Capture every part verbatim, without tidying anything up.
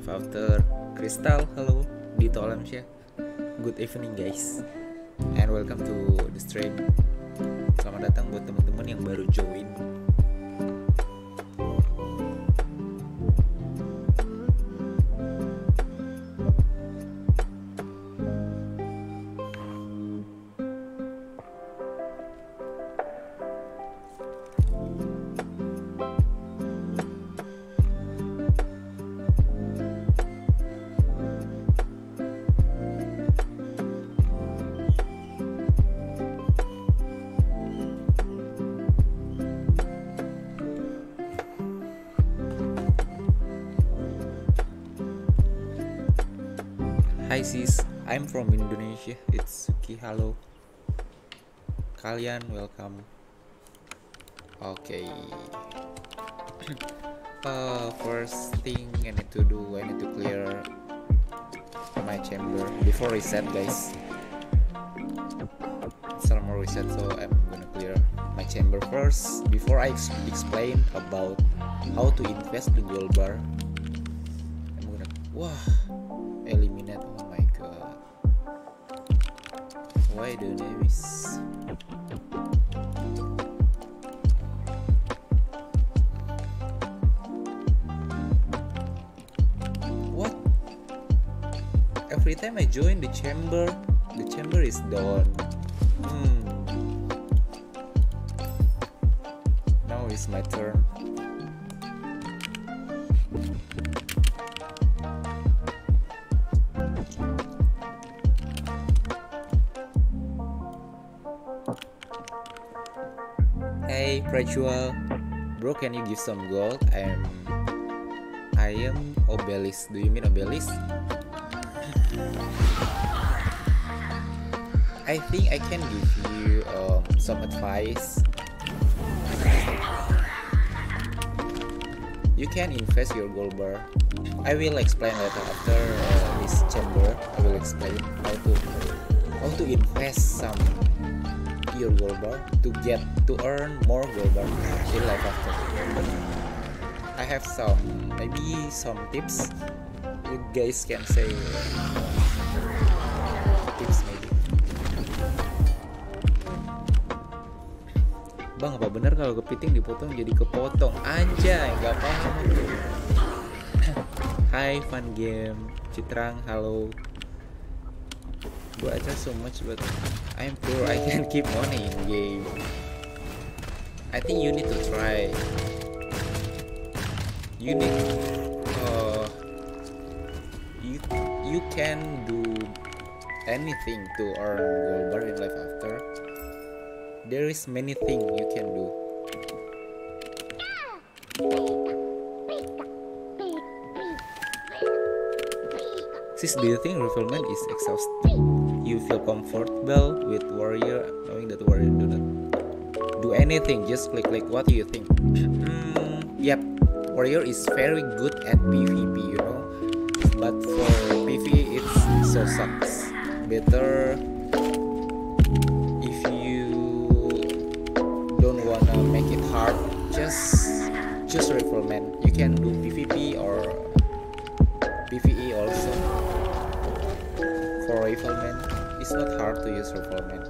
live after Crystal. Hello, Dito Alamsyah. Good evening guys, and welcome to the stream. Selamat datang buat teman-teman yang baru join. Hi sis, I'm from Indonesia. It's Suki. Halo. Kalian welcome. Oke. Okay. uh, first thing I need to do, I need to clear my chamber before reset, guys. Some more reset, so I'm gonna clear my chamber first before I ex explain about how to invest the gold bar. I'm gonna, wah, eliminate. Oh my god, why the name is what? Every time I join the chamber, the chamber is down. Hmm. Now it's my turn. Hey Prajual, bro, can you give some gold? I am I am obelisk. Do you mean obelisk? I think I can give you um, some advice. You can invest your gold bar. I will explain later after uh, this chamber. I will explain how to how to invest some your gold bar to get to earn more gold bar in life after. I have some maybe some tips. You guys can say tips maybe. Bang, apa bener kalau kepiting dipotong jadi kepotong? Anjay, nggak paham aku. Hai fun game, Citrang, halo. Gue aja so much but I'm poor, I can keep money in game. I think you need to try. You need uh, you you can do anything to earn gold bar in life after. There is many things you can do. Sis, do you think refillment is exhausting? You feel comfortable with warrior, knowing that warrior do not do anything, just click click. What do you think? mm, Yep, warrior is very good at PvP, you know, but for PvE it's so sucks. Better if you don't wanna make it hard, just choose refillment. You can do PvP or PvE also. For refillment, it's not hard to use refillment.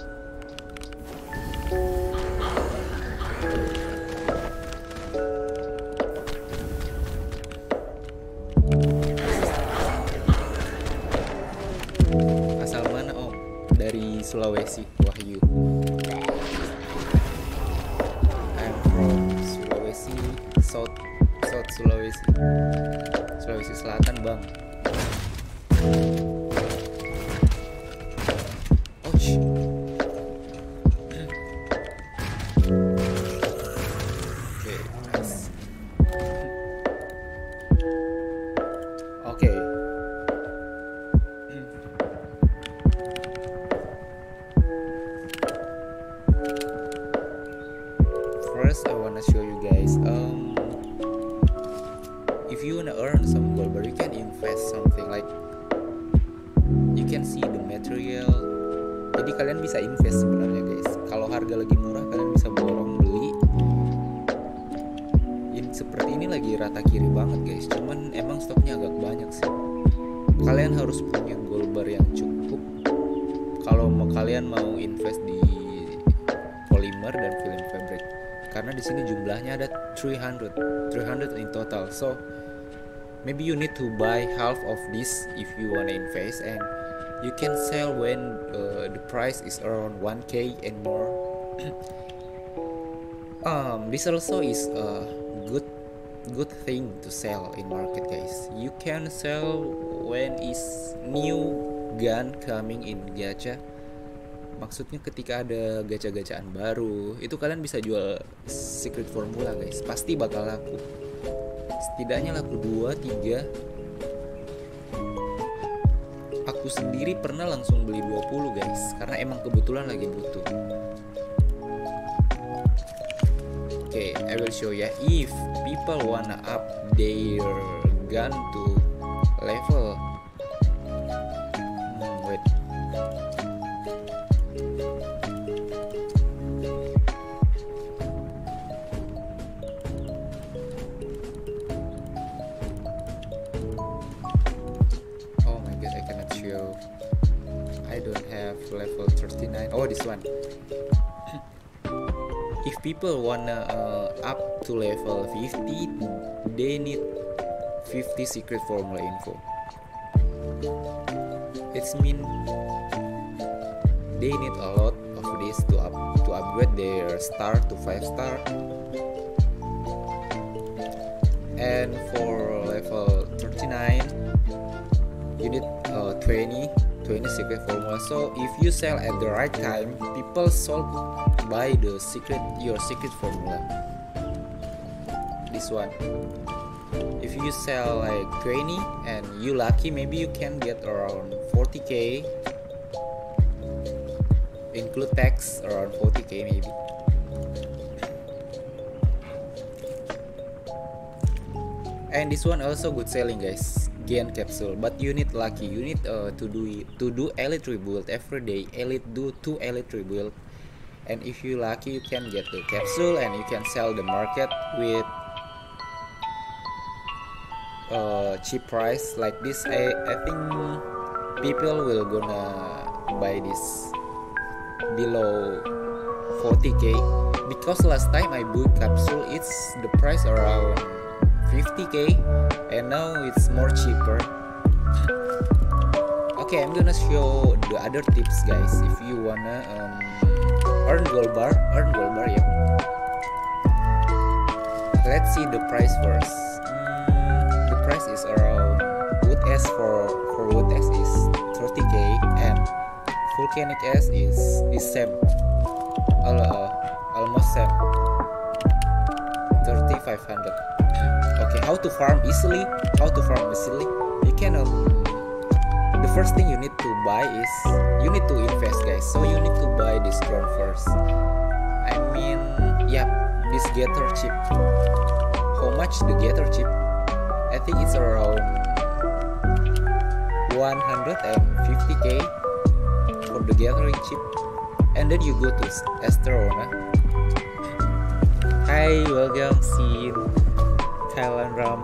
Asal mana om? Dari Sulawesi, Wahyu. I'm from Sulawesi, South South Sulawesi, Sulawesi Selatan, bang. First, I wanna show you guys. Um, if you wanna earn some gold bar, you can invest something like you can see the material. Jadi kalian bisa invest sebenarnya guys. Kalau harga lagi murah, kalian bisa borong beli. In seperti ini lagi rata kiri banget guys, cuman emang stoknya agak banyak sih. Kalian harus punya gold bar yang cukup kalau mau kalian mau invest di polymer dan film fabric, karena di sini jumlahnya ada three hundred in total. So maybe you need to buy half of this if you wanna invest, and you can sell when uh, the price is around one K and more. um, this also is a good good thing to sell in market guys. You can sell when is new gun coming in gacha. Maksudnya ketika ada gacha-gacaan baru, itu kalian bisa jual secret formula guys. Pasti bakal laku. Setidaknya laku dua tiga. Aku sendiri pernah langsung beli dua puluh guys, karena emang kebetulan lagi butuh. Oke, okay, I will show ya. If people wanna up their gun to level, hmm, wait. Oh my god, I cannot show. I don't have level thirty-nine. Oh, this one. If people wanna uh, up to level fifty, they need fifty secret formula info. It's mean they need a lot of this to up to upgrade their star to five star. And for level thirty-nine, you need uh, twenty secret formula. So if you sell at the right time, people sold buy the secret your secret formula. This one, if you sell like twenty and you lucky, maybe you can get around forty K, include tax around forty K maybe. And this one also good selling guys, Gen capsule, but you need lucky. You need uh, to do to do elite rebuild every day. Elite do two elite rebuild. And if you lucky, you can get the capsule and you can sell the market with uh, cheap price like this. I, I think people will gonna buy this below forty K, because last time I bought capsule, it's the price around fifty K and now it's more cheaper. Okay, I'm gonna show the other tips guys. If you wanna um, earn gold bar, earn gold bar, yeah. Let's see the price first. Mm, the price is around Wood S for for Wood S is thirty K and Volcanic S is is same, uh, almost same, thirty-five hundred. Okay, how to farm easily? How to farm easily? You can. Um, The first thing you need to buy is you need to invest guys. So you need to buy this drone first. I mean, yeah, this getter chip. How much the getter chip? I think it's around one hundred fifty K for the gathering chip. And then you go to Astrona. Hi, welcome Sin, Thailand Ram,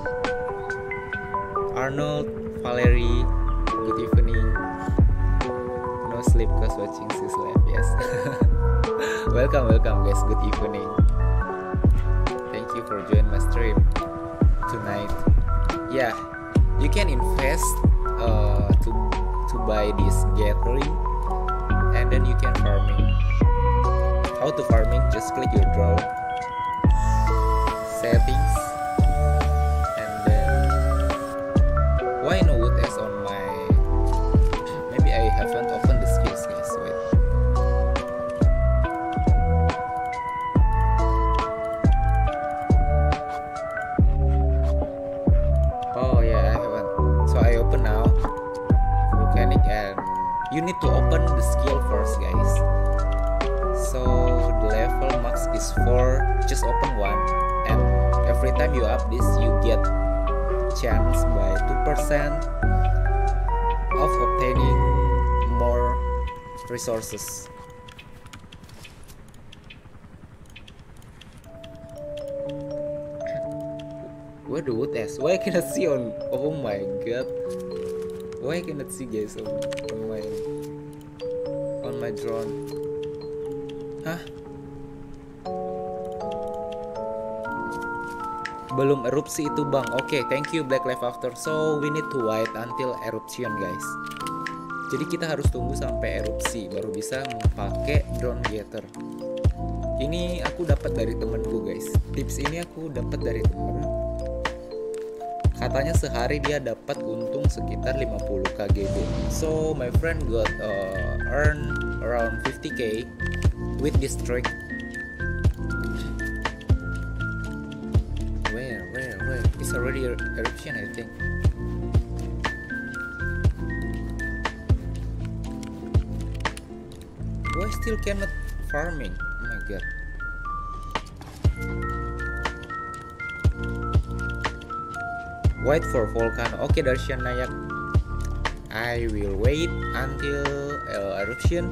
Arnold, Valerie. Good evening. No sleep cause watching Sis live. Yes. welcome, welcome guys. Good evening. Thank you for joining my stream tonight. Yeah, you can invest uh, to to buy this gathering, and then you can farming. How to farming? Just click your draw settings, and then why no Wood S on my? I haven't opened the skills guys, wait. Oh yeah, I haven't. So I open now. Volcanic, and you need to open the skill first guys. So the level max is four, just open one, and every time you up this you get chance by two percent of obtaining more resources. Where the wood is? Why I cannot see on? Oh my god! Why I cannot see guys on, on my on my drone? Hah? Belum erupsi itu bang. Oke, okay, thank you Black Lives After. So we need to wait until eruption guys. Jadi kita harus tunggu sampai erupsi baru bisa pakai drone getter. Ini aku dapat dari temenku guys. Tips ini aku dapat dari temen. Katanya sehari dia dapat untung sekitar lima puluh K G B. So my friend got uh, earn around fifty K with this trick. Where, where, where? It's already er eruption I think. Why still cannot farming? Oh my god. Wait for volcano. Oke, okay, Darshan Nayak. I will wait until uh, eruption.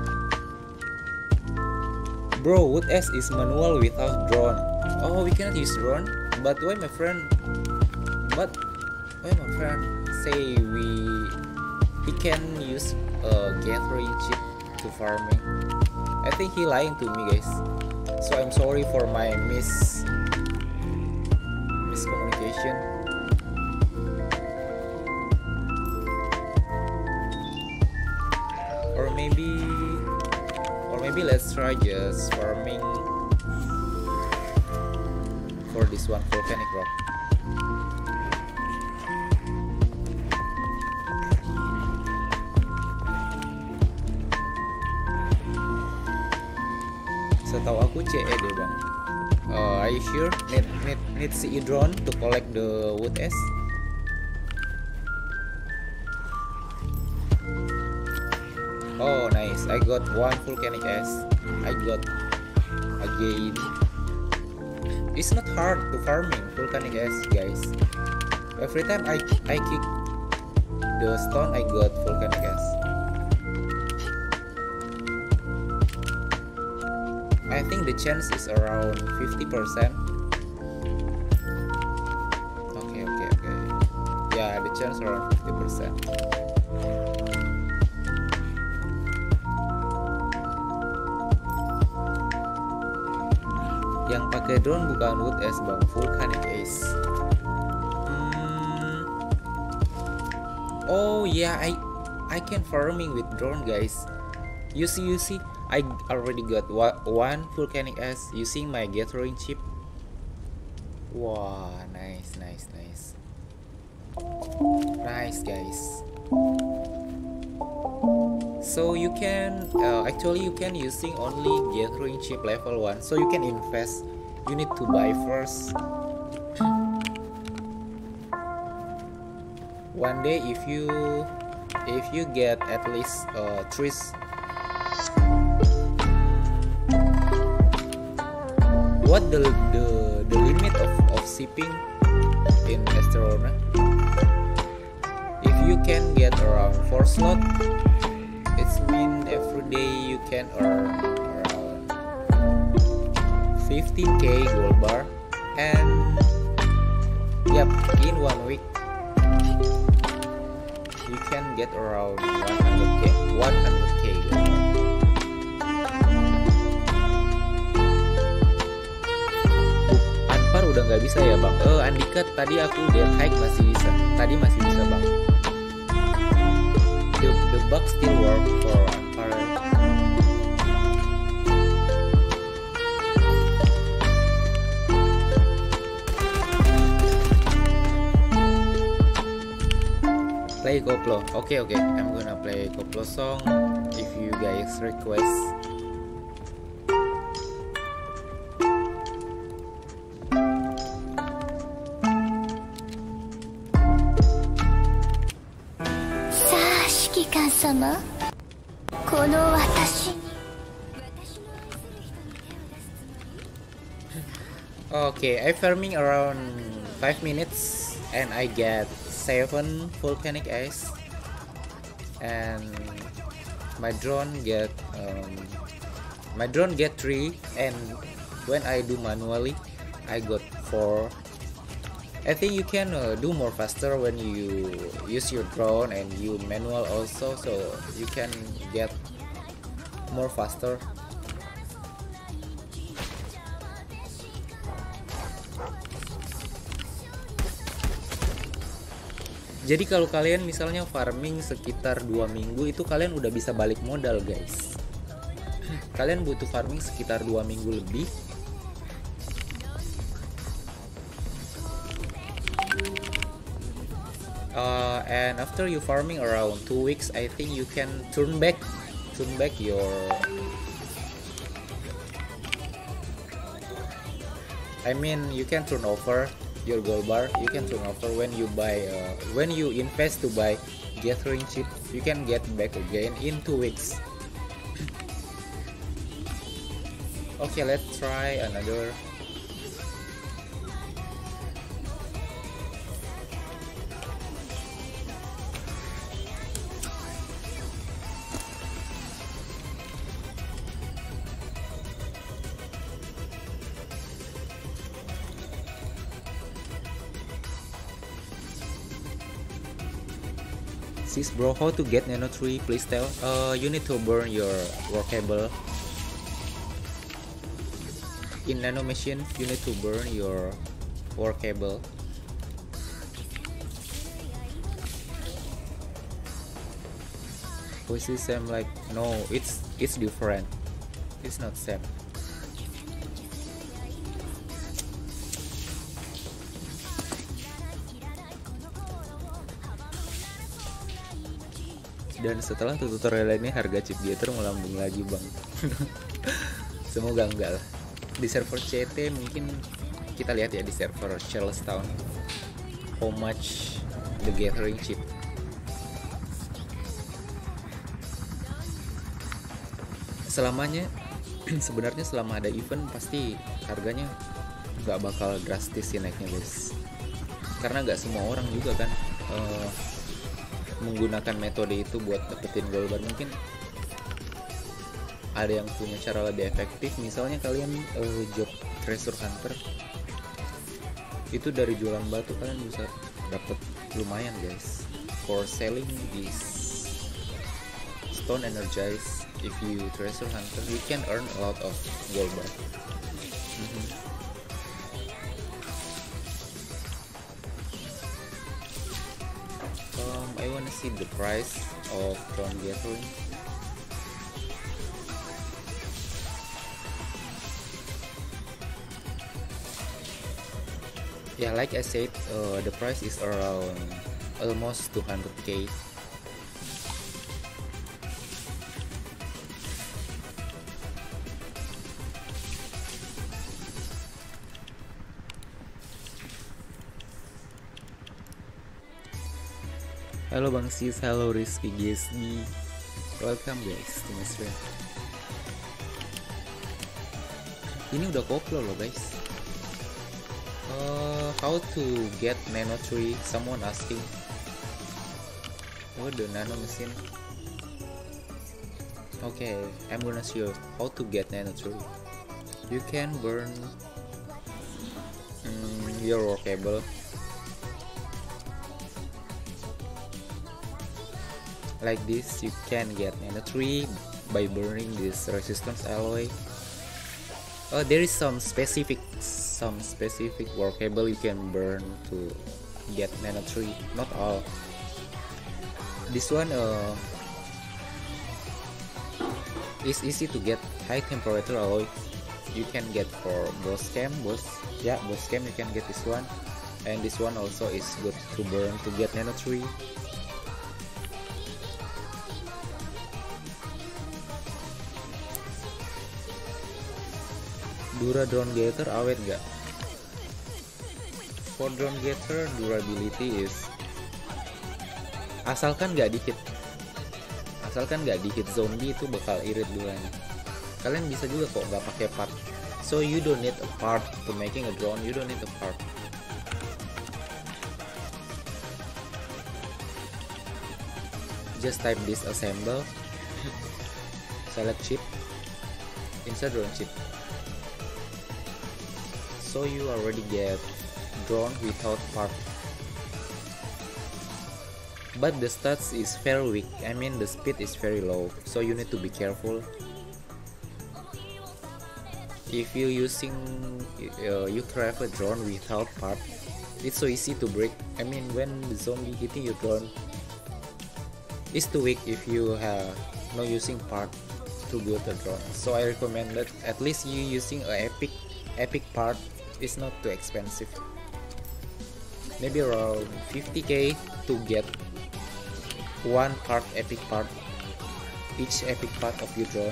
Bro, Wood S is manual without drone. Oh, we cannot use drone. But why my friend? But why my friend say we he can use a gathering chip to farming? I think he lying to me, guys. So I'm sorry for my mis miscommunication. Or maybe, or maybe let's try just farming for this one volcanic rock. Setahu aku C E deh bang. Uh, are you sure? Need need need C E drone to collect the wood S? Oh nice, I got one volcanic S. I got again. It's not hard to farming volcanic S guys. Every time I I kick the stone I got volcanic S. I think the chance is around fifty percent. Okay okay okay. Yeah, the chance around fifty percent. Yang pakai drone bukan wood S bang, volcanic ace. Hmm. Oh yeah, I I can farming with drone guys. You see you see, I already got one volcanic ace using my gathering chip. Wah, nice nice nice, nice guys. So you can uh, actually you can using only gathering chip level one. So you can invest. You need to buy first. One day if you if you get at least uh, trees. What the the the limit of of shipping in Esterona? If you can get around four slot. It's mean every day you can earn around fifteen K gold bar, and yep, in one week you can get around one hundred K one hundred K gold bar. Anpar udah nggak bisa ya bang. Eh Andika tadi aku udah hike masih bisa. Tadi masih bisa bang. The, the bug still work for Anpar. Play koplo. Okay, okay. I'm gonna play koplo song if you guys request. Okay, I farming around five minutes and I get seven volcanic ice, and my drone get um, my drone get three, and when I do manually I got four, I think you can uh, do more faster when you use your drone and you manual also, so you can get more faster. Jadi kalau kalian misalnya farming sekitar dua minggu itu kalian udah bisa balik modal guys. Kalian butuh farming sekitar dua minggu lebih. Uh, and after you farming around two weeks, I think you can turn back, turn back your. I mean, you can turn over your gold bar. You can turn over when you buy, uh, when you invest to buy gathering chip. You can get back again in two weeks. Okay, let's try another. Sis bro, how to get nano tree? Please tell. Uh, you need to burn your workable. In nano machine, you need to burn your workable. Oh, is it same? Like no, it's it's different. It's not same. Dan setelah tutorial ini harga chip gather melambung lagi bang. Semoga enggak lah. Di server C T mungkin kita lihat ya di server Charlestown how much the gathering chip. Selamanya sebenarnya selama ada event pasti harganya nggak bakal drastis sih naiknya guys, karena nggak semua orang juga kan uh, menggunakan metode itu buat dapetin gold bar. Mungkin ada yang punya cara lebih efektif, misalnya kalian uh, job treasure hunter itu dari jualan batu kalian bisa dapet lumayan guys for selling this stone energize. If you treasure hunter you can earn a lot of gold bar. Mm-hmm. I wanna see the price of drone gathering. Yeah, like I said, uh, the price is around almost two hundred K. Halo Bang Sis, halo Rizky G S D. Welcome guys to my stream. Ini udah koplo loh guys. Uh, how to get nano tree? Someone asking. Oh, the nano machine. Okay, I'm gonna show you how to get nano tree. You can burn um, your workable. Like this, you can get nano tree by burning this resistance alloy. Oh, there is some specific some specific workable you can burn to get nano tree. Not all. This one uh, is easy to get. High temperature alloy you can get for boss cam, boss yeah, boss cam you can get this one, and this one also is good to burn to get nano tree. Dura drone gather awet nggak? For drone gather durability is asalkan nggak dihit, asalkan nggak dihit zombie itu bakal irit duluan. Kalian bisa juga kok nggak pakai part. So you don't need a part to making a drone. You don't need a part. Just type disassemble, select chip, insert drone chip. So you already get drone without part. But the stats is very weak, I mean the speed is very low, so you need to be careful. If you using uh, you drive a drone without part, it's so easy to break. I mean when the zombie hitting your drone, it's too weak if you have no using part to build a drone. So I recommend that at least you using a epic epic part. It's not too expensive, maybe around fifty K to get one part epic part, each epic part of your drone.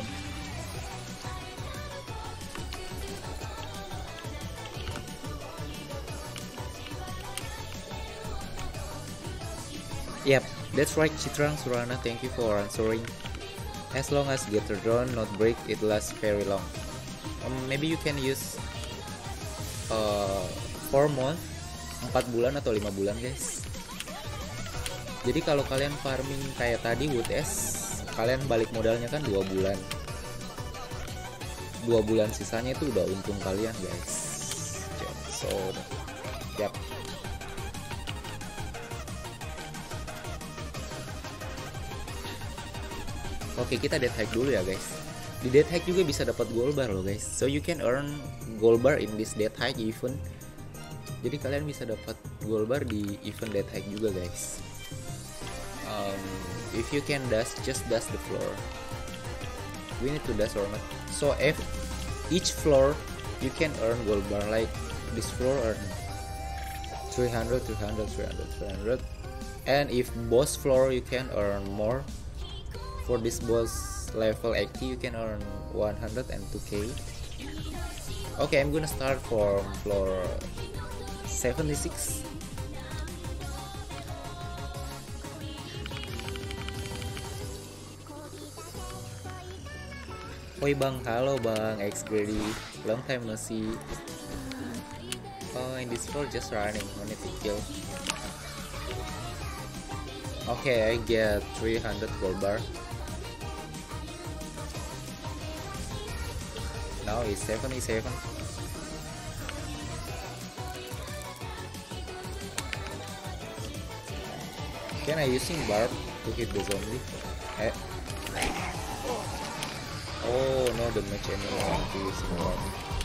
Yep, that's right, Citrang Surana, thank you for answering. As long as get the drone not break, it lasts very long. Um, maybe you can use uh, four month, empat bulan atau lima bulan guys. Jadi kalau kalian farming kayak tadi Wood S, kalian balik modalnya kan dua bulan. Dua bulan sisanya itu udah untung kalian guys. So, yap. Oke, kita death hack dulu ya guys. Di death hack juga bisa dapat gold bar loh guys. So you can earn gold bar in this death hack event. Jadi kalian bisa dapat gold bar di event death hack juga guys. Um, if you can dash, just dash the floor. We need to dash or not. So if each floor you can earn gold bar, like this floor earn three hundred, three hundred, three hundred, three hundred. And if boss floor you can earn more. For this boss level eighty you can earn one hundred two K. Okay, I'm gonna start from floor seventy-six. Oi bang, halo bang, X Grady, long time no see. Oh, in this floor just running, no need to kill. Okay, I get three hundred gold bar. Now it's seventy-seven. Can I using barb to hit the zombie? Eh. Oh, no damage anymore to using barb.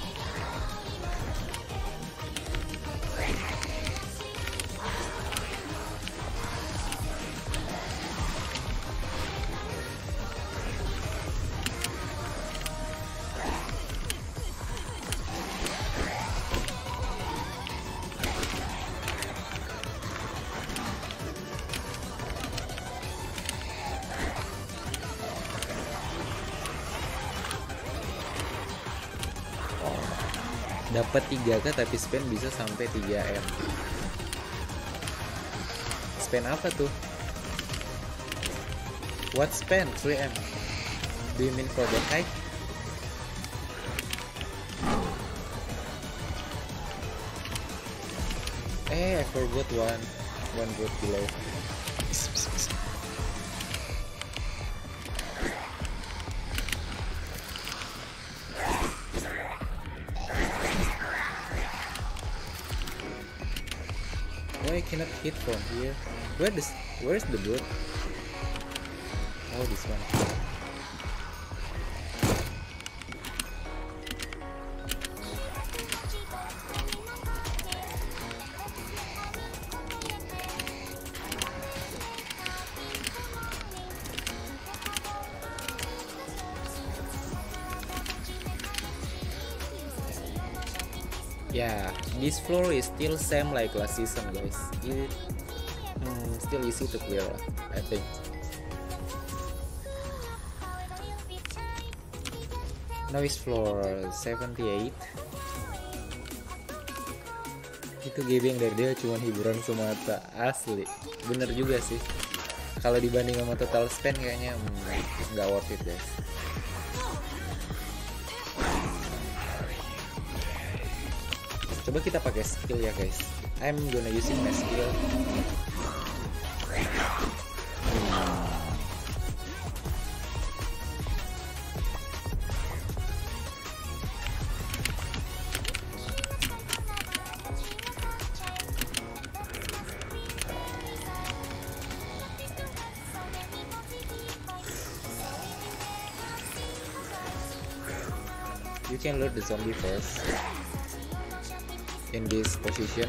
Dapat tiga K tapi spend bisa sampai tiga M. Spend apa tuh? What spend? three M. Do you mean for the hike? Eh, I forgot one. One vote below. Why I cannot hit from here? Where this? Where's the boat? Oh, this one. Yeah, this floor is still same like last season, guys. It hmm, still easy to clear, I think. Now is floor seventy-eight. Itu game yang dari dia cuma hiburan semata, asli. Bener juga sih. Kalau dibanding sama total spend kayaknya nggak hmm, worth it, guys. Coba kita pakai skill ya guys. I'm gonna using my skill. You can loot the zombie first in this position.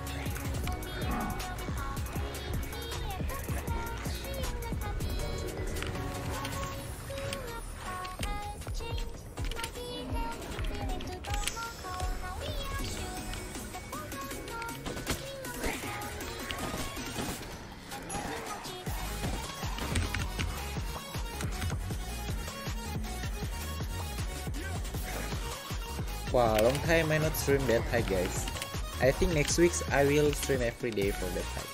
Wow, long time I not stream that high, guys. I think next week I will stream every day for that high.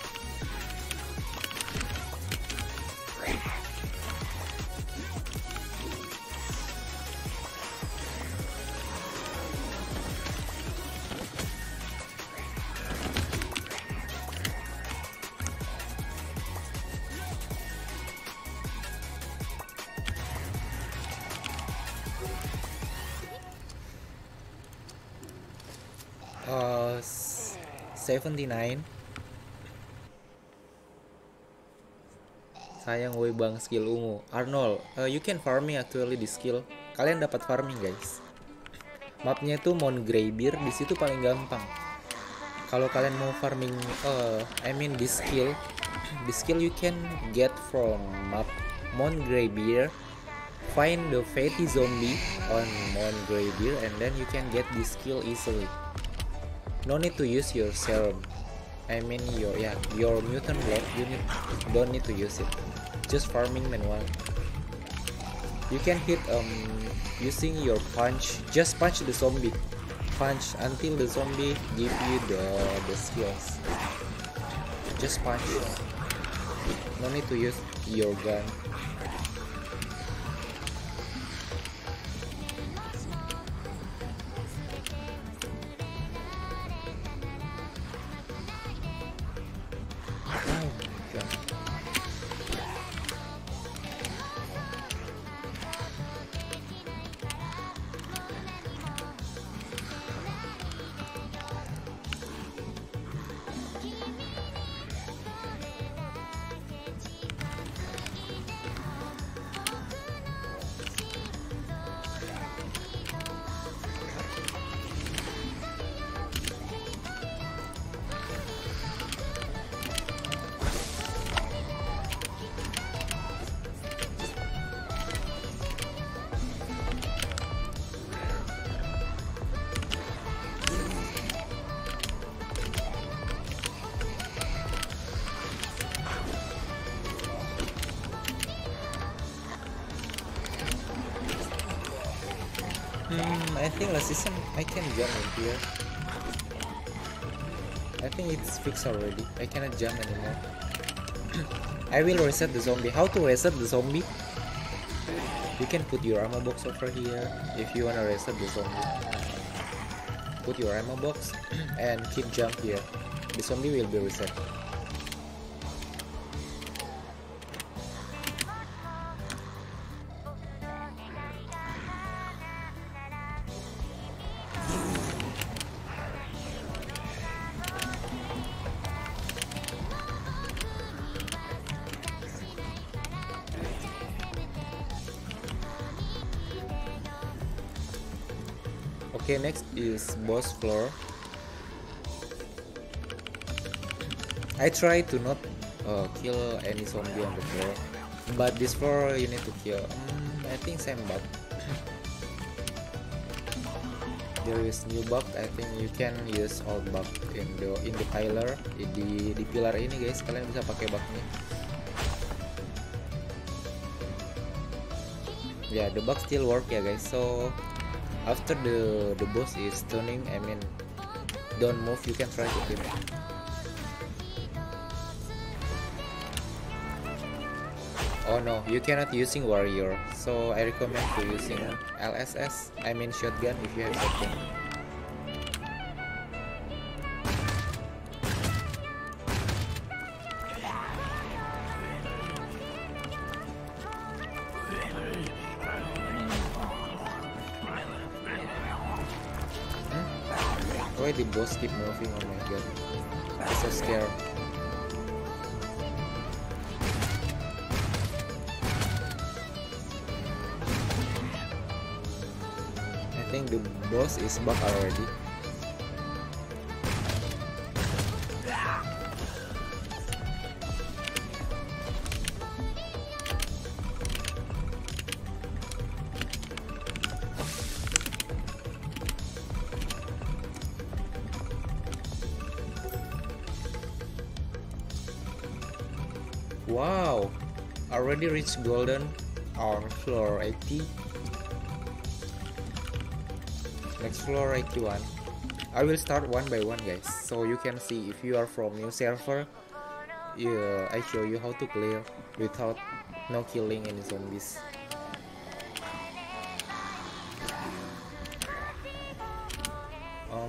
Uh, seventy-nine. Sayang woi bang skill ungu. Arnold, uh, you can farming actually di skill. Kalian dapat farming guys. Mapnya itu Mount Greybeard, di situ paling gampang. Kalau kalian mau farming, uh, I mean di skill, di skill you can get from map Mount Greybeard. Find the fatty zombie on Mount Greybeard and then you can get this skill easily. No need to use your serum. I mean your yeah your mutant blood. You need don't need to use it. Just farming manual. You can hit um using your punch. Just punch the zombie. Punch until the zombie give you the the skills. Just punch. No need to use your gun. Hmm, I think last season I can jump in here. I think it's fixed already. I cannot jump anymore. I will reset the zombie. How to reset the zombie? You can put your ammo box over here if you wanna reset the zombie. Put your ammo box and keep jump here. The zombie will be reset. Okay, next is boss floor. I try to not uh, kill any zombie on the floor, but this floor you need to kill. Um, I think same bug. There is new bug. I think you can use old bug in the in the pillar di di pilar ini guys. Kalian bisa pakai bugnya. Yeah, the bug still work ya guys. So after the the boss is turning, I mean don't move, you can try to kill it. Oh no, you cannot using warrior, so I recommend to using L S S, I mean shotgun if you have shotgun. Why the boss keep moving? Oh my god, I'm so scared. I think the boss is bugged already. Wow, already reached golden on floor eighty. Next floor eighty-one. I will start one by one, guys, so you can see if you are from new server. Yeah, I show you how to clear without no killing any zombies. Um.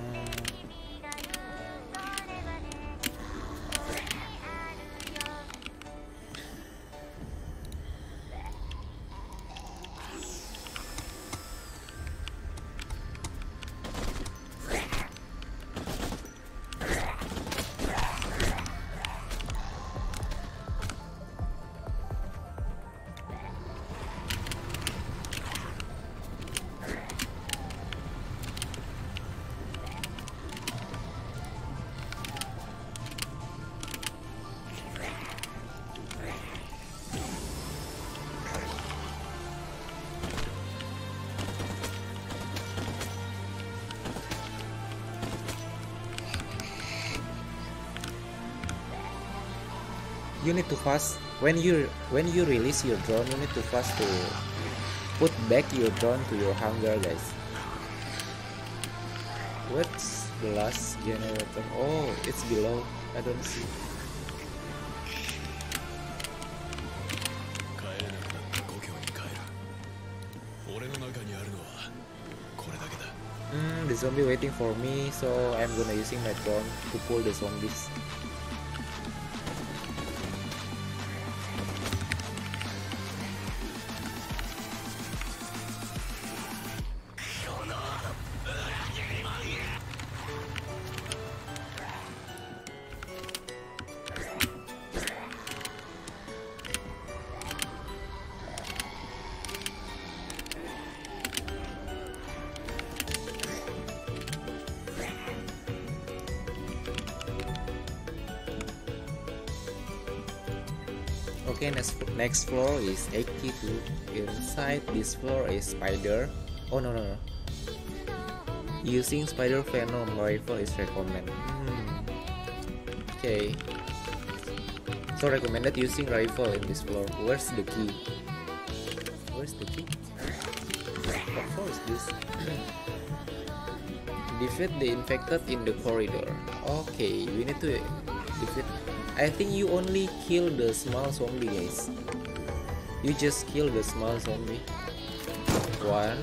You need to fast when you when you release your drone. You need to fast to put back your drone to your hangar, guys. What's the last generator? Oh, it's below. I don't see. Hmm, the zombie waiting for me, so I'm gonna using my drone to pull the zombies. Okay, next next floor is eighty-two. Inside this floor is spider. Oh no no no. Using spider venom rifle is recommended. Hmm. Okay. So recommended using rifle in this floor. Where's the key? Where's the key? What floor is this? Defeat the infected in the corridor. Okay, we need to defeat. I think you only kill the small zombie, guys. You just kill the small zombie. One,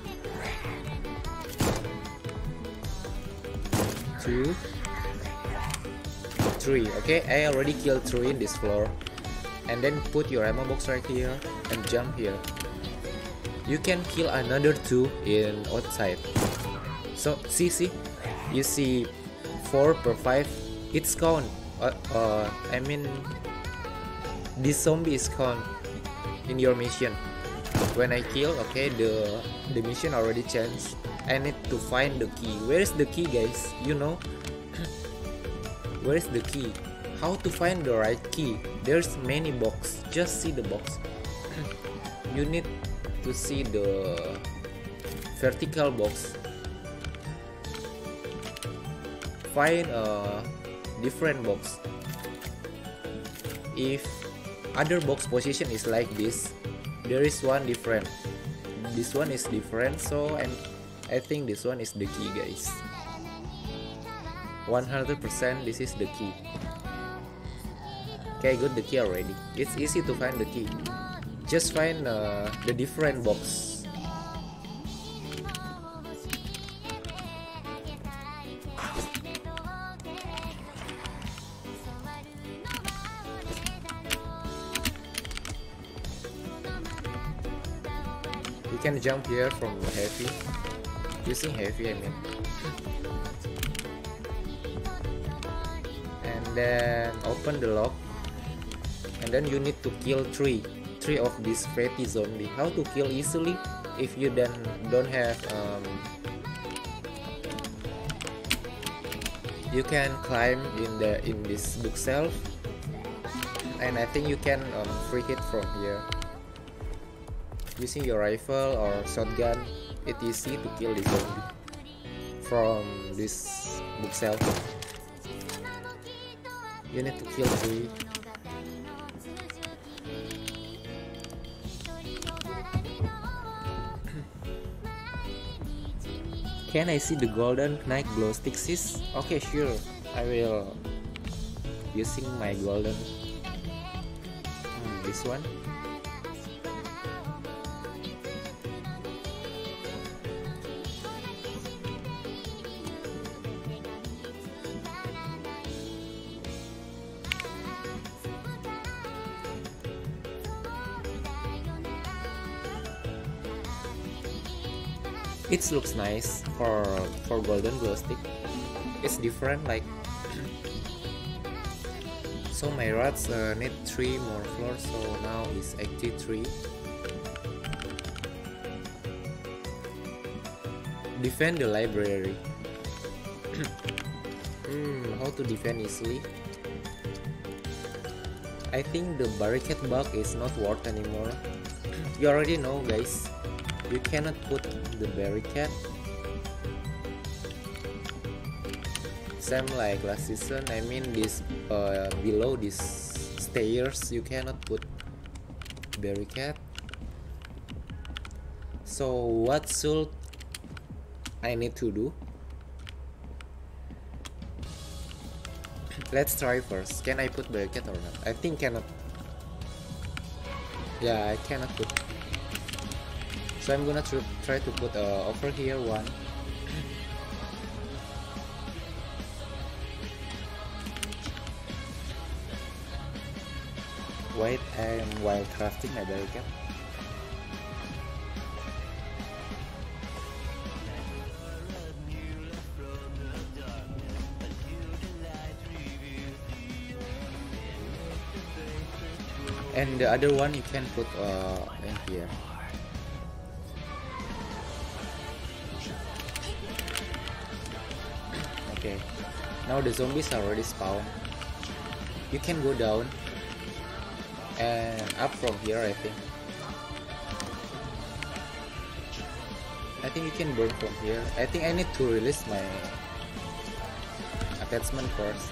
two, three. Okay, I already killed three in this floor. And then put your ammo box right here and jump here. You can kill another two in outside. So see, see, you see four per five. It's count. Uh, uh, I mean, this zombie is count in your mission. When I kill, okay, the the mission already changed. I need to find the key. Where is the key, guys? You know, where is the key? How to find the right key? There's many box. Just see the box. You need to see the vertical box. Find a different box. If other box position is like this, there is one different. This one is different, so and I think this one is the key, guys. one hundred percent this is the key. Okay, I got the key already. It's easy to find the key. Just find uh, the different box. You can jump here from heavy, using heavy, I mean. And then open the lock, and then you need to kill three, three of these fatty zombie. How to kill easily? if you then don't have um, you can climb in the in this bookshelf, and I think you can um, free hit from here using your rifle or shotgun. It's easy to kill the zombie from this bookshelf. You need to kill three. Can I see the golden knight glow stick, sis? Okay, sure. I will using my golden. Hmm, this one. It looks nice for for golden glow stick. It's different, like so my rats uh, need three more floors, so now it's eighty-three. Defend the library. hmm, how to defend easily? I think the barricade bug is not worth anymore. You already know, guys. You cannot put the barricade. Same like last season. I mean this uh, below these stairs you cannot put barricade. So what should I need to do? Let's try first. Can I put barricade or not? I think cannot. Yeah, I cannot put. So I'm gonna tr try to put uh, over here one. Wait, I'm while crafting my barricade. And the other one you can put uh, in here. Okay, now the zombies are already spawned. You can go down and up from here. I think I think you can burn from here. I think I need to release my attachment first.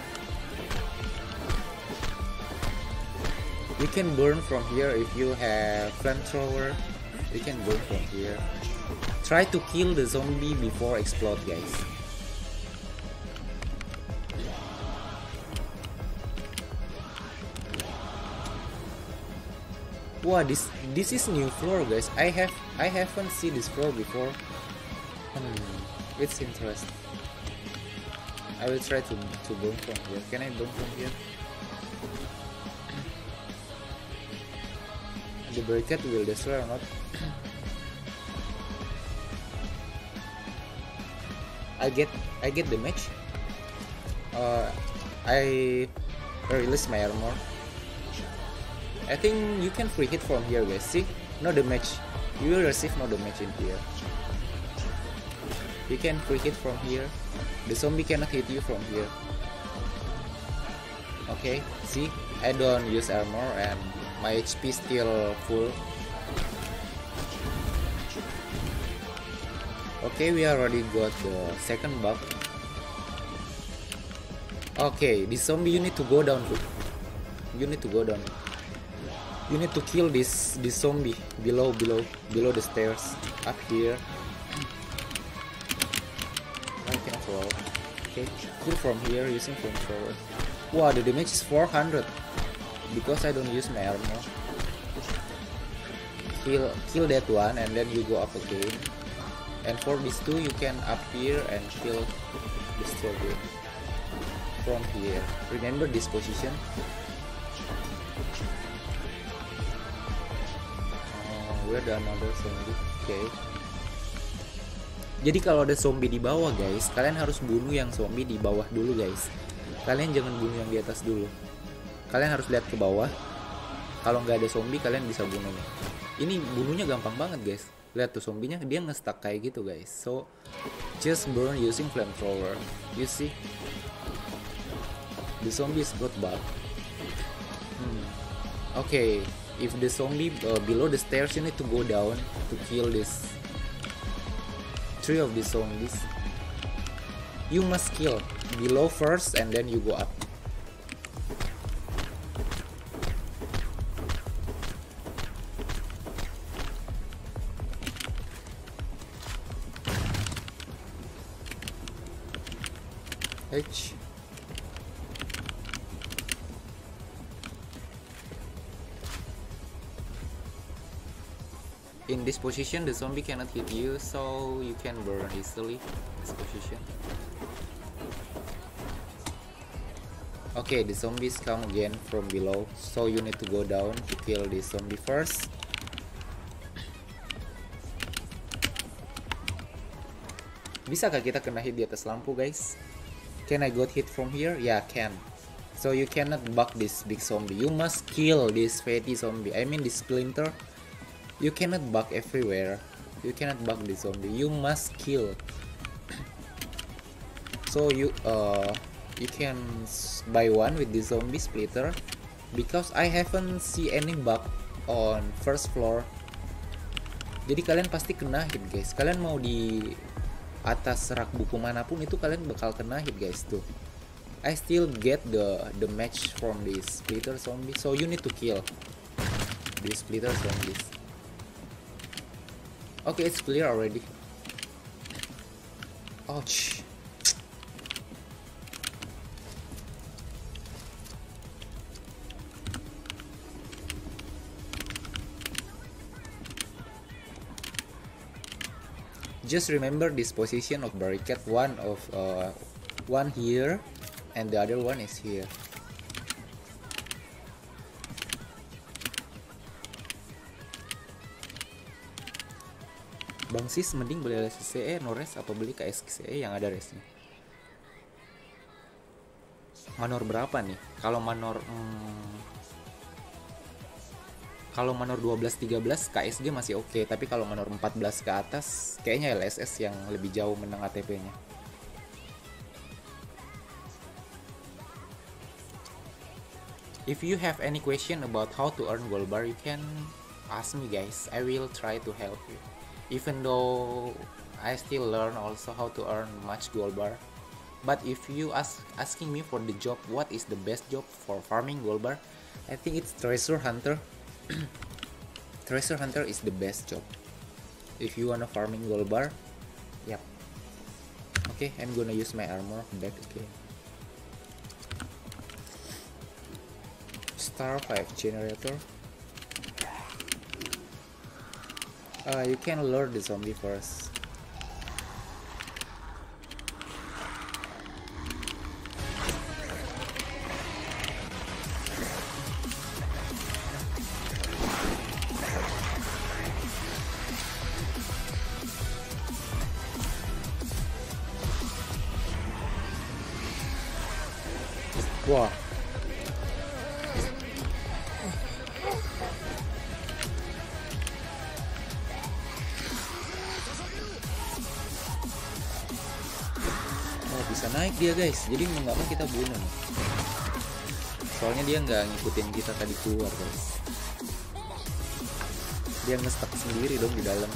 You can burn from here if you have flamethrower. You can burn from here. Try to kill the zombie before explode, guys. Wow, this this is new floor, guys. I have I haven't seen this floor before. Hmm, it's interesting. I will try to to burn from here. Can I burn from here? The barricade will destroy or not? I get I get damage. Uh, I release my armor. I think you can free hit from here, guys. See, no damage. You will receive no damage in here. You can free hit from here. The zombie cannot hit you from here. Okay, see, I don't use armor and my H P still full. Okay, we already got the second bug. Okay, this zombie you need to go down. You need to go down. You need to kill this this zombie below below below the stairs up here. I can throw. Okay, kill from here using flamethrower. Wow, the damage is four hundred because I don't use my armor. Kill kill that one and then you go up again. And for these two you can up here and kill this zombie from here. Remember this position. Ada another zombie. Oke. Okay. Jadi kalau ada zombie di bawah, guys, kalian harus bunuh yang zombie di bawah dulu, guys. Kalian jangan bunuh yang di atas dulu. Kalian harus lihat ke bawah. Kalau nggak ada zombie, kalian bisa bunuh nih. Ini bunuhnya gampang banget, guys. Lihat tuh zombinya, dia nge-stuck kayak gitu guys. So just burn using flamethrower. You see, the zombies got bug. Hmm. Okay, if the zombie uh, below the stairs, you need to go down to kill this three of the zombies. You must kill below first and then you go up. H. In this position, the zombie cannot hit you, so you can burn easily this position. Okay, the zombies come again from below, so you need to go down to kill this zombie first. Bisakah kita kena hit di atas lampu, guys? Can I got hit from here? Yeah, can. So you cannot bug this big zombie. You must kill this fatty zombie. I mean this splinter. You cannot bug everywhere. You cannot bug the zombie. You must kill. So you uh you can buy one with the zombie splitter, because I haven't see any bug on first floor. Jadi kalian pasti kena hit guys. Kalian mau di atas rak buku manapun itu kalian bakal kena hit guys tuh. I still get the the match from this splitter zombie. So you need to kill these splitter zombies. Okay, it's clear already. Ouch. Just remember this position of barricade. One of uh, one here, and the other one is here. Bang Sis, mending beli L S C E no res atau beli K S C E yang ada resnya? Manor berapa nih? Kalau manor hmm, kalau manor dua belas tiga belas K S G masih oke, okay. Tapi kalau manor empat belas ke atas kayaknya L S S yang lebih jauh menang A T P-nya. If you have any question about how to earn gold bar, you can ask me guys. I will try to help you. Even though I still learn also how to earn much gold bar. But if you ask asking me for the job, what is the best job for farming gold bar? I think it's treasure hunter. Treasure hunter is the best job if you wanna farming gold bar. Yep. Okay, I'm gonna use my armor back again. Star five generator. Uh, you can lure the zombie first. Wah. Bisa naik dia guys, jadi nggak apa kita bunuh nih. Soalnya dia nggak ngikutin kita tadi keluar guys, dia nge-stuck sendiri dong di dalam.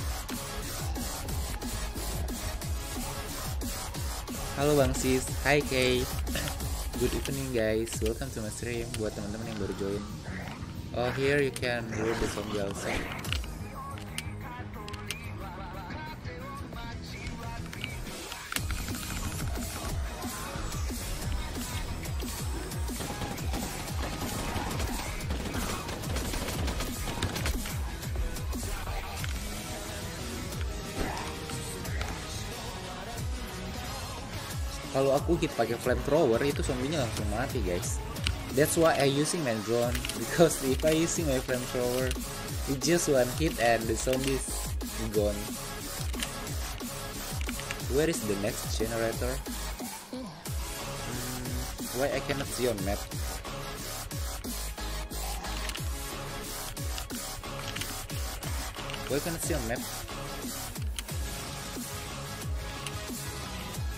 Halo Bang Sis, hi Kay. Good evening guys, welcome to my stream. Buat teman-teman yang baru join, oh here you can lure the zombie outside. Kalau aku hit pakai flamethrower itu zombinya langsung mati guys. That's why I using my drone, because if I using my flamethrower, it just one hit and the zombies gone. Where is the next generator? Hmm, why I cannot see on map? Why cannot see on map?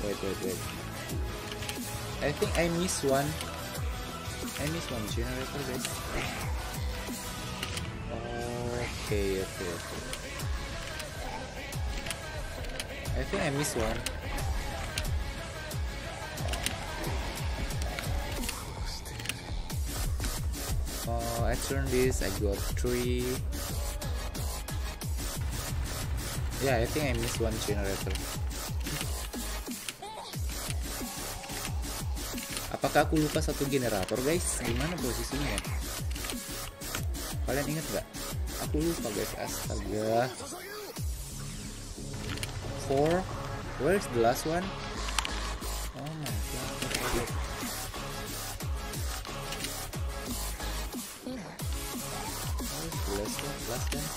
Wait, wait, wait. I think I miss one. I miss one generator, guys. Okay, okay, okay. I think I miss one. Oh, I turn this. I got three. Yeah, I think I miss one generator. Apakah aku lupa satu generator, guys? Gimana posisinya ya? Kalian ingat nggak? Aku lupa, guys. Astaga. Four. Where's the last one? Oh my god. Where's the last one? Last one.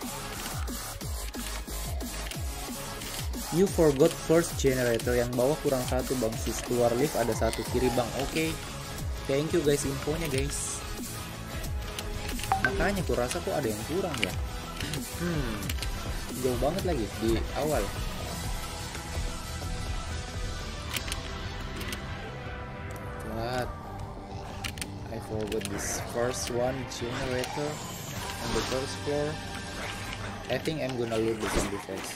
You forgot first generator. Yang bawah kurang satu, bang. Sis, keluar lift ada satu, kiri, bang. Oke, okay. Thank you guys infonya, guys. Makanya ku rasa kok ada yang kurang ya. Hmm, jauh banget lagi di awal. What? I forgot this first one generator on the first floor. I think I'm gonna loot the zombie first.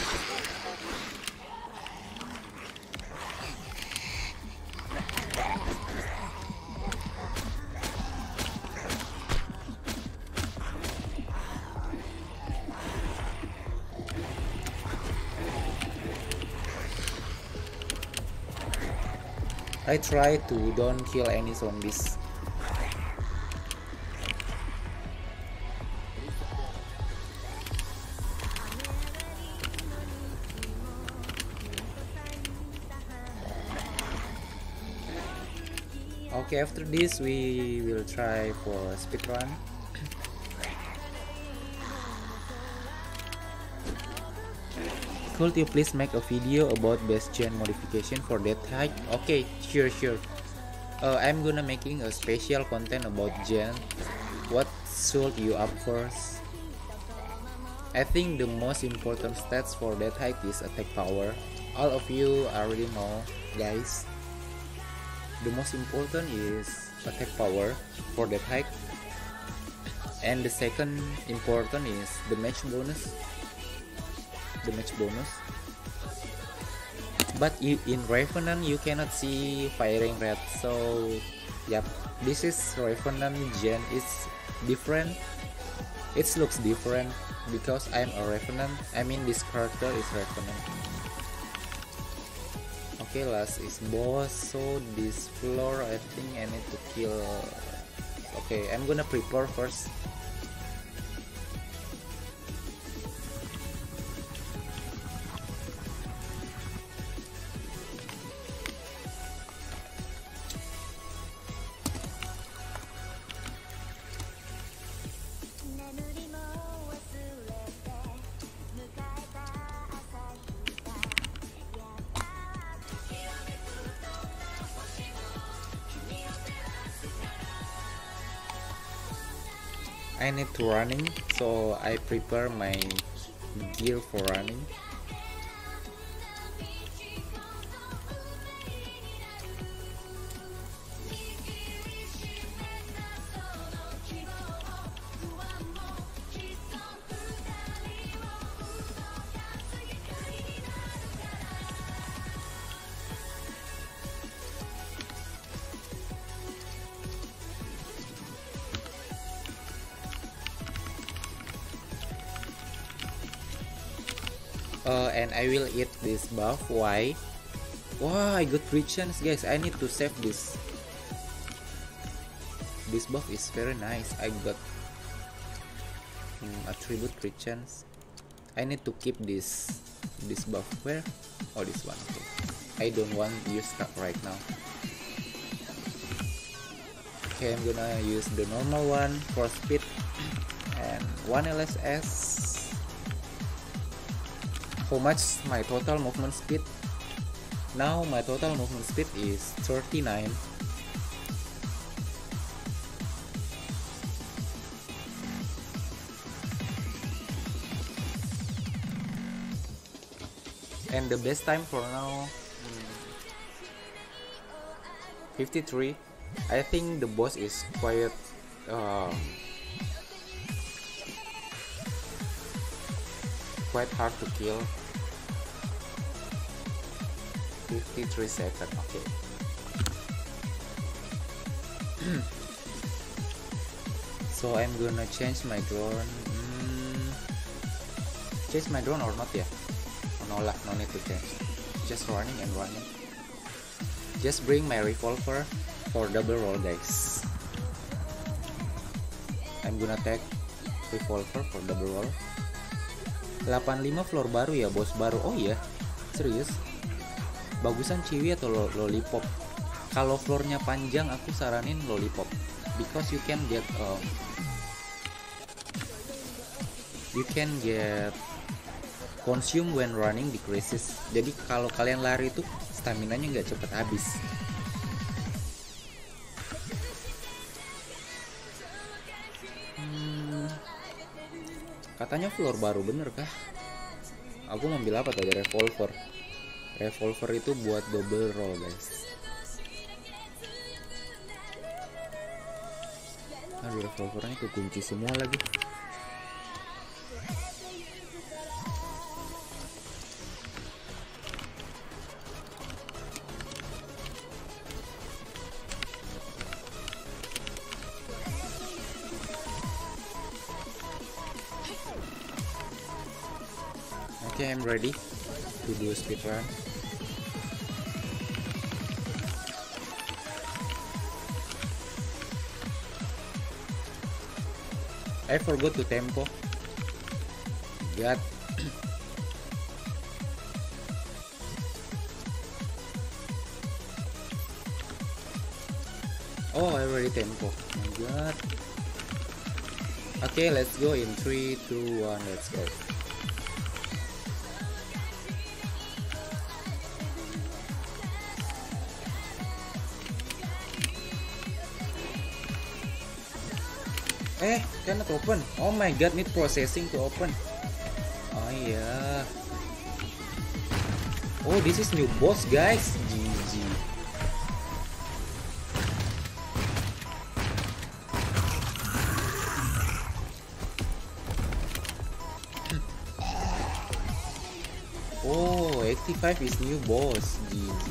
I try to don't kill any zombies. Okay, after this we will try for speed run. Could you please make a video about best gen modification for that hike? Okay, sure, sure. Uh, I'm gonna making a special content about gen. What should you up first? I think the most important stats for that hike is attack power. All of you already know, guys. The most important is attack power for that hike, and the second important is the match bonus. The match bonus. But you, in Revenant you cannot see firing rate, so yep, this is Revenant gen is different. It looks different because I'm a Revenant. I mean this character is Revenant. Okay, last is boss. So this floor I think I need to kill. Okay, I'm gonna prepare first. I need to running, so I prepare my gear for running. Uh, and I will eat this buff. Why? Wow, I got three chance, guys. I need to save this. This buff is very nice. I got um, attribute three chance. I need to keep this this buff. Where? Oh, this one. Okay. I don't want to use that right now. Okay, I'm gonna use the normal one for speed and one L S S. How much my total movement speed? Now my total movement speed is thirty-nine. And the best time for now, hmm, fifty-three. I think the boss is quite um, quite hard to kill. fifty-three seconds. Okay. So I'm gonna change my drone. Hmm, change my drone or not ya? Oh, no lah, no need to change. Just running and running. Just bring my revolver for double roll, guys. I'm gonna take revolver for double roll. delapan puluh lima floor baru ya, bos baru. Oh iya, serius? Bagusan Chiwi atau lo lollipop? Kalau floornya panjang, aku saranin lollipop, because you can get um, you can get consume when running decreases. Jadi kalau kalian lari itu stamina nya nggak cepet habis. Hmm, katanya floor baru, bener kah? Aku ngambil apa tadi? Revolver. Revolver itu buat double roll, guys. Aduh, revolvernya kekunci semua lagi. Okay, I'm ready to do a speed run. I forgot to tempo. God. Oh, I already tempo. Oh my God. Okay, let's go in three, two, one. Let's go. Eh, cannot open. Oh my God, need processing to open. Oh yeah. Oh, this is new boss, guys. G G. Oh, eighty-five is new boss. G G.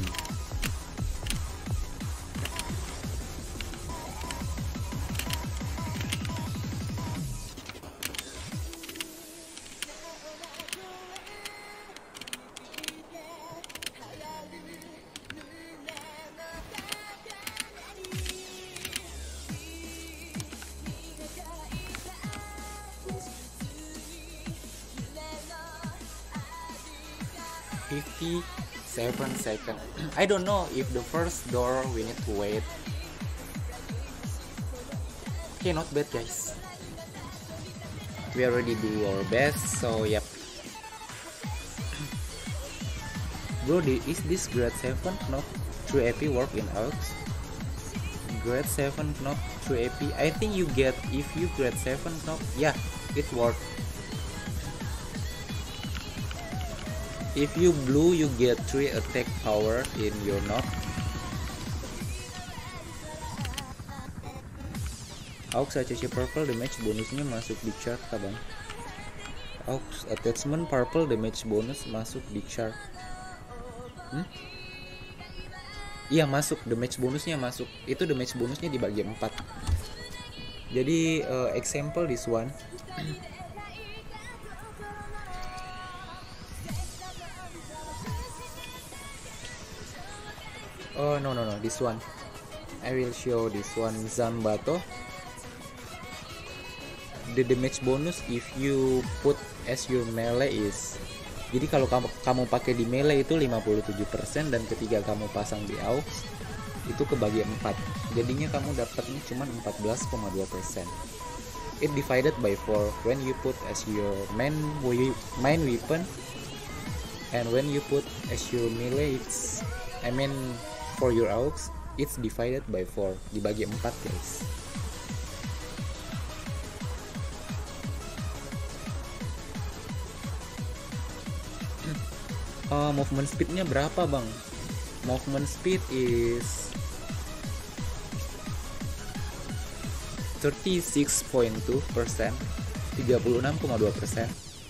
fifty-seven seconds. I don't know if the first door we need to wait. Okay, not bad, guys. We already do our best, so yep. Bro, is this grade seven not true A P work in A U X? Grade seven not true A P. I think you get, if you grade seven not, yeah, it works. If you blue, you get three attack power in your knock. A U X A C C purple damage bonusnya masuk di chart kapan? A U X attachment purple damage bonus masuk di chart. Hmm? Iya, masuk, damage bonusnya masuk. Itu damage bonusnya dibagi empat. Jadi uh, example this one. Oh no no no, this one. I will show this one. Zanbato. The damage bonus if you put as your melee is. Jadi kalau kamu kamu pakai di melee itu lima puluh tujuh persen, dan ketika kamu pasang di A U X itu kebagi empat. Jadinya kamu dapatnya cuma empat belas koma dua persen. It divided by four when you put as your main main weapon, and when you put as your melee it's, I mean for your A U X, it's divided by four, dibagi empat, guys. Uh, movement speednya berapa, bang? Movement speed is thirty-six point two persen, tiga puluh enam koma dua persen.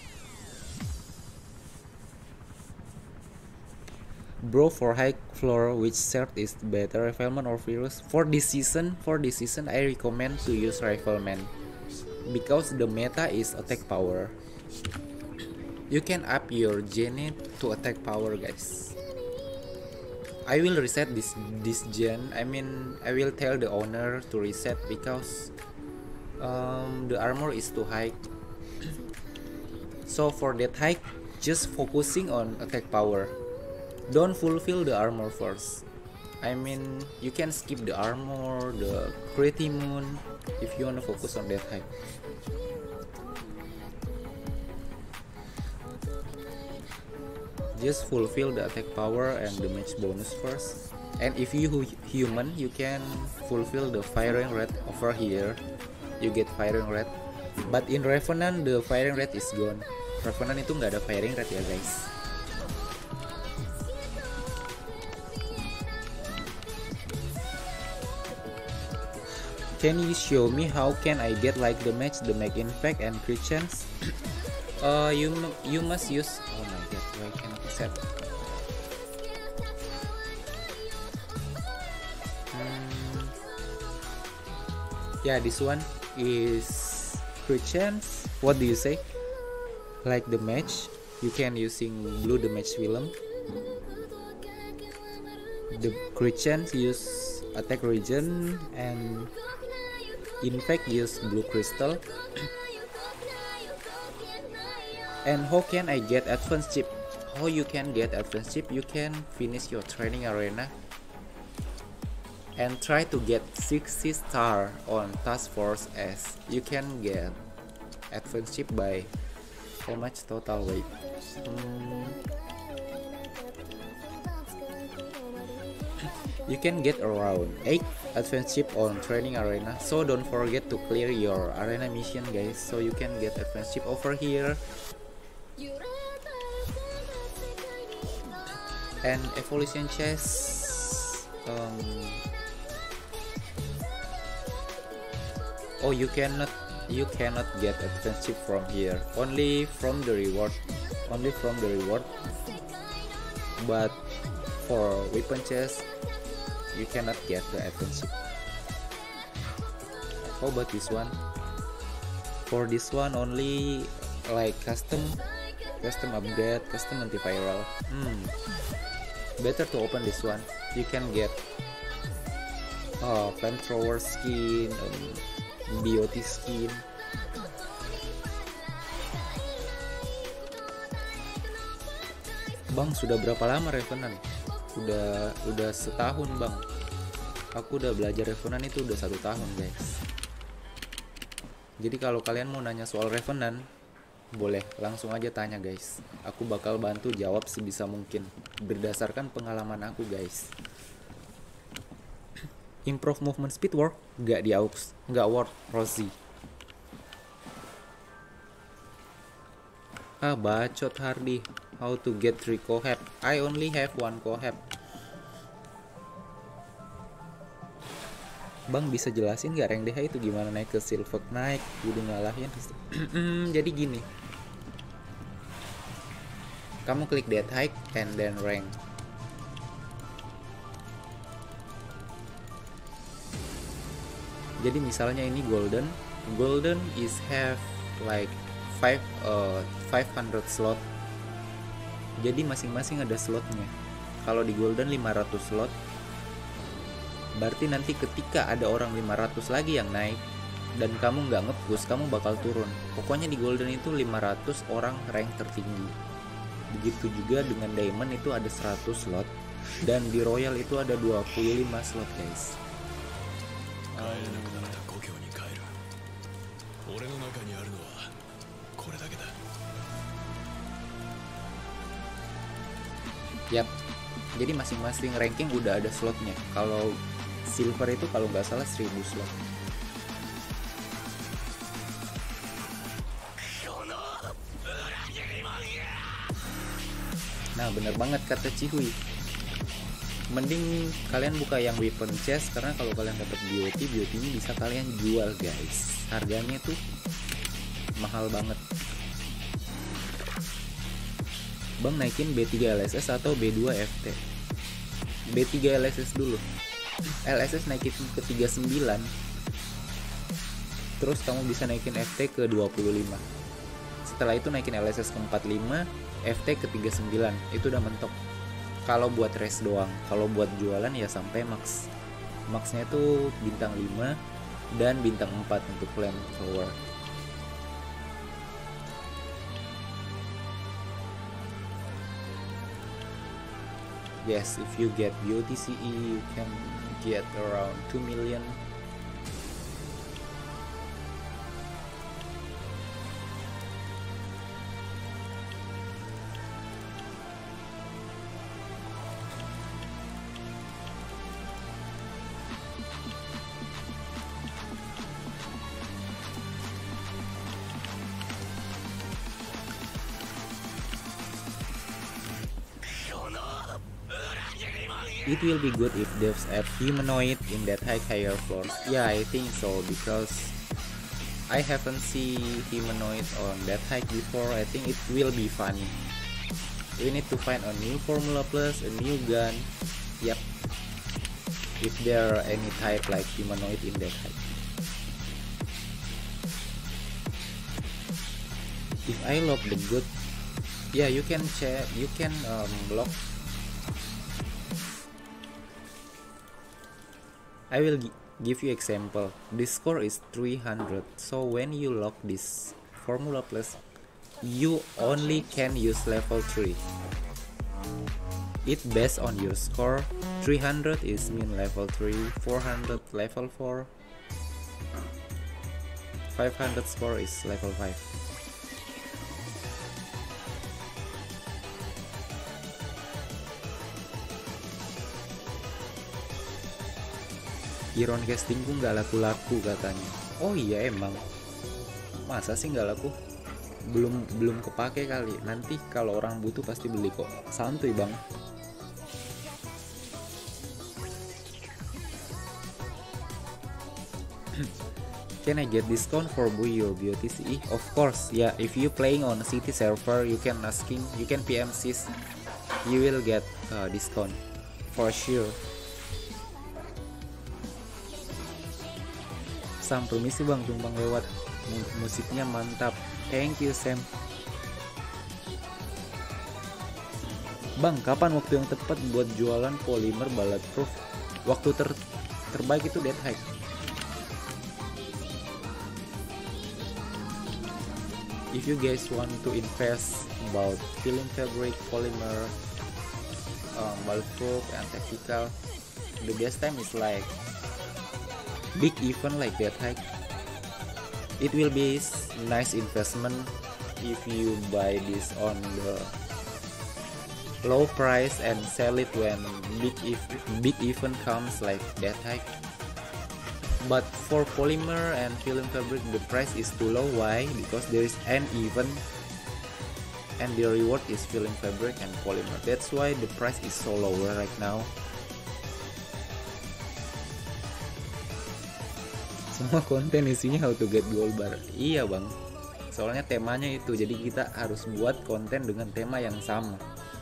Bro, for high floor, which shirt is better, Rifleman or Virus? For this season, for this season, I recommend to use Rifleman because the meta is attack power. You can up your gen to attack power, guys. I will reset this this gen. I mean, I will tell the owner to reset because um, the armor is too high. So for that hike, just focusing on attack power. Don't fulfill the armor first. I mean, you can skip the armor, the Pretty Moon if you wanna focus on that hike. Just fulfill the attack power and damage bonus first. And if you human, you can fulfill the firing rate over here. You get firing rate. But in Revenant, the firing rate is gone. Revenant itu nggak ada firing rate ya guys. Can you show me how can I get like the match, the make impact and crit chance? Uh, you you must use. Oh my god, why cannot set? Hmm. Yeah, this one is crit chance. What do you say? Like the match, you can using blue the match film. The crit chance use attack regen and impact use blue crystal. And how can I get advanced chip? How you can get advanced chip? You can finish your training arena and try to get sixty star on task force S. You can get advanced chip by how much total weight? Hmm. You can get around eight advanced chip on training arena, so don't forget to clear your arena mission guys, so you can get advanced chip over here. And evolution chest, um, oh you cannot you cannot get advanced chip from here, only from the reward, only from the reward. But for weapon chest you cannot get the advanced chip. How about this one? For this one only like custom custom upgrade, custom antiviral. Hmm. Better to open this one. You can get oh, flamethrower skin, um, B O T skin. Bang, sudah berapa lama Revenant? Udah udah setahun bang. Aku udah belajar Revenant itu udah satu tahun guys. Jadi kalau kalian mau nanya soal Revenant, boleh langsung aja tanya guys. Aku bakal bantu jawab sebisa mungkin berdasarkan pengalaman aku guys. Improve movement speed work nggak di aux, nggak worth Rosie. Ah bacot Hardy. How to get three cohab? I only have one cohab. Bang bisa jelasin gak rank D H itu gimana naik ke silver naik udah ngalahin? Jadi gini, kamu klik that hike and then rank. Jadi misalnya ini golden, golden is have like five uh, five hundred slot. Jadi masing-masing ada slotnya. Kalau di golden lima ratus slot, berarti nanti ketika ada orang lima ratus lagi yang naik dan kamu nggak nge-push, kamu bakal turun. Pokoknya di golden itu lima ratus orang rank tertinggi. Begitu juga dengan diamond itu ada seratus slot, dan di royal itu ada dua puluh lima slot guys. Yap, jadi masing-masing ranking udah ada slotnya. Kalau silver itu kalau nggak salah seribu slot. Nah bener banget kata Cihui. mending kalian buka yang weapon chest, karena kalau kalian dapat B O T, B O T-nya bisa kalian jual guys. Harganya tuh mahal banget. Bang naikin B tiga L S S atau B dua F T? B tiga L S S dulu. L S S naikin ke tiga puluh sembilan. Terus kamu bisa naikin F T ke dua puluh lima. Setelah itu naikin L S S ke empat puluh lima, F T ke tiga puluh sembilan. Itu udah mentok. Kalau buat race doang, kalau buat jualan ya sampai max. Maxnya itu bintang lima dan bintang empat untuk flamethrower. Yes, if you get B O T C E, you can get around two million. It will be good if devs add humanoid in that high higher floors. Yeah, I think so, because I haven't seen humanoid on that high before. I think it will be funny. We need to find a new Formula Plus, a new gun. Yep. If there are any type like humanoid in that high. If I lock the good, yeah, you can check. You can um, lock. I will give you example. This score is three hundred, so when you lock this Formula Plus, you only can use level three. It based on your score. Three hundred is mean level three, four hundred level four, five hundred score is level five. Iron castingku nggak laku-laku katanya. Oh iya emang. Masa sih nggak laku? Belum belum kepake kali. Nanti kalau orang butuh pasti beli kok. Santuy bang. Can I get discount for Buyo B O T C E? Of course, yeah. If you playing on city server, you can asking, you can P M sis, you will get uh, discount for sure. Sam, permisi bang, tumpang lewat. Musiknya mantap. Thank you Sam. Bang, kapan waktu yang tepat buat jualan polymer bulletproof? Waktu ter terbaik itu dead high. If you guys want to invest about film fabric, polymer, um, bulletproof, and tactical, the best time is like big event like that high. It will be nice investment if you buy this on the low price and sell it when big if big event comes like that high. But for polymer and film fabric, the price is too low. Why? Because there is an event and the reward is film fabric and polymer. That's why the price is so lower right now. Semua konten isinya how to get gold bar. Iya bang, soalnya temanya itu, jadi kita harus buat konten dengan tema yang sama.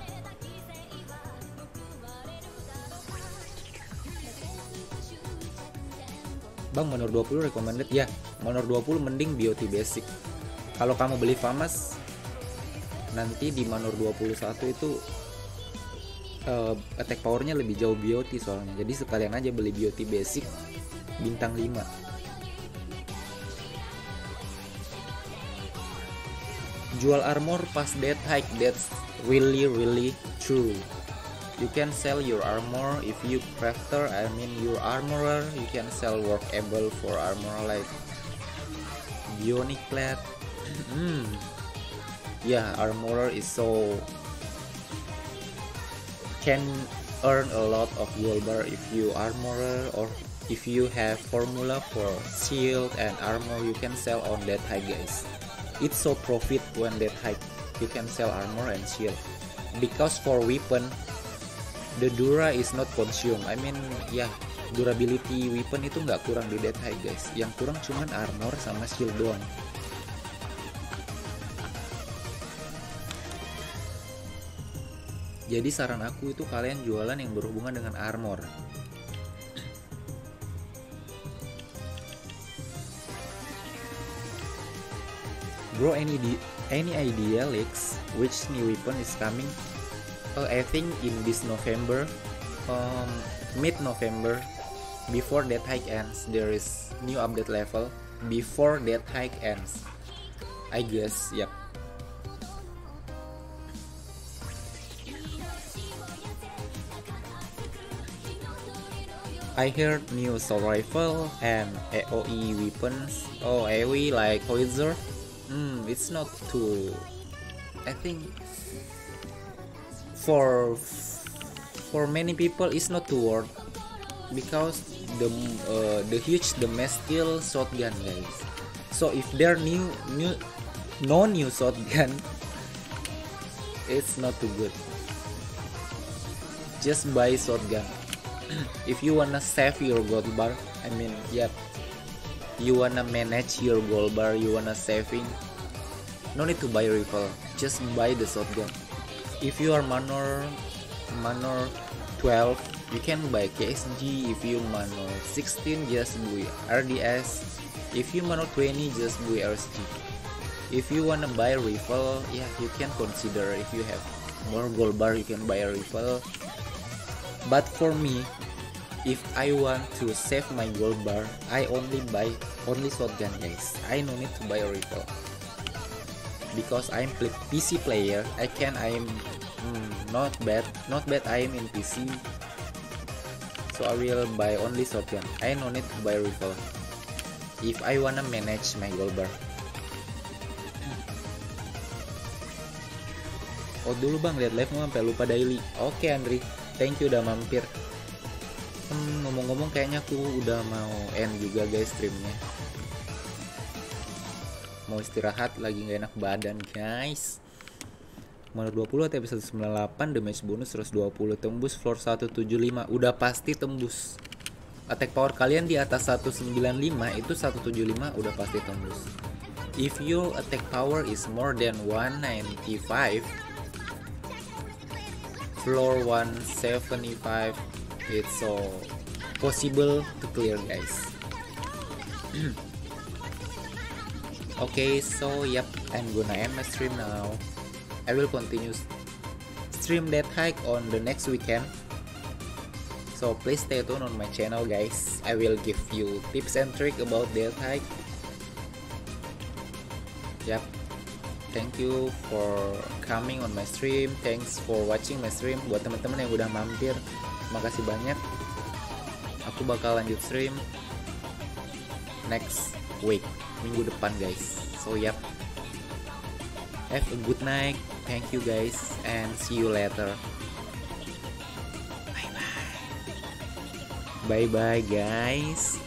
Bang, Manor dua puluh recommended? Ya, Manor dua puluh mending B O T basic. Kalau kamu beli Famas, nanti di Manor dua puluh satu itu uh, attack powernya lebih jauh B O T soalnya. Jadi sekalian aja beli B O T basic bintang lima. Jual armor pas dead high, that's really really true. You can sell your armor if you crafter, I mean your armorer. You can sell workable for armor like bionic plate. Hmm. Yeah, armorer is so can earn a lot of gold bar if you armorer, or if you have formula for shield and armor, you can sell on that high guys. It's so profit when that high you can sell armor and shield, because for weapon the dura is not consumed. I mean ya, yeah, durability weapon itu nggak kurang di Death High guys. Yang kurang cuman armor sama shield doang. Jadi saran aku itu kalian jualan yang berhubungan dengan armor. Bro, any any idea Lex, which new weapon is coming? Uh, I think in this November, um, mid November, before Death High ends, there is new update level. Before Death High ends, I guess, yep. I heard new assault rifle and A O E weapons. Oh, A O E like howitzer. Hmm, it's not too. I think for for many people it's not too worth because the uh, the huge the mass kill shotgun guys. So if there new new no new shotgun, it's not too good. Just buy shotgun. If you wanna save your gold bar, I mean, yep, you wanna manage your gold bar, you wanna saving, no need to buy rifle, just buy the shotgun. If you are manor manor twelve, you can buy K S G. If you manor sixteen, just buy R D S. If you manor twenty, just buy R S G. If you wanna buy rifle, yeah, you can consider. If you have more gold bar, you can buy a rifle. But for me, if I want to save my gold bar, I only buy only shotgun guys. I no need to buy a rifle because I'm P C player. I can I'm mm, not bad, not bad. I'm in P C, so I will buy only shotgun. I no need to buy a rifle if I wanna manage my gold bar. Oh dulu bang, lihat live sampai lupa daily. Oke okay, Andri. Thank you udah mampir. Hmm, ngomong-ngomong kayaknya aku udah mau end juga guys streamnya. Mau istirahat, lagi gak enak badan guys. Mana dua puluh T P seratus sembilan puluh delapan, damage bonus seratus dua puluh, tembus floor seratus tujuh puluh lima. Udah pasti tembus. Attack power kalian di atas seratus sembilan puluh lima, itu seratus tujuh puluh lima udah pasti tembus. If your attack power is more than one ninety-five, floor one seventy-five, it's so possible to clear guys. Okay, so yep, I'm gonna end my stream now. I will continue stream Death High on the next weekend, so please stay tuned on my channel guys. I will give you tips and tricks about Death High. Yep. Thank you for coming on my stream. Thanks for watching my stream. Buat teman-teman yang udah mampir, makasih banyak. Aku bakal lanjut stream next week, minggu depan guys. So yep, have a good night. Thank you guys and see you later. Bye bye. Bye bye guys.